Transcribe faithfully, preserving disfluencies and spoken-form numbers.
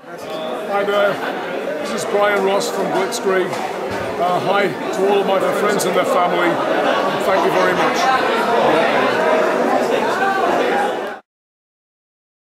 Hi there, this is Brian Ross from Blitzkrieg. Uh, hi to all of my friends and their family, and thank you very much.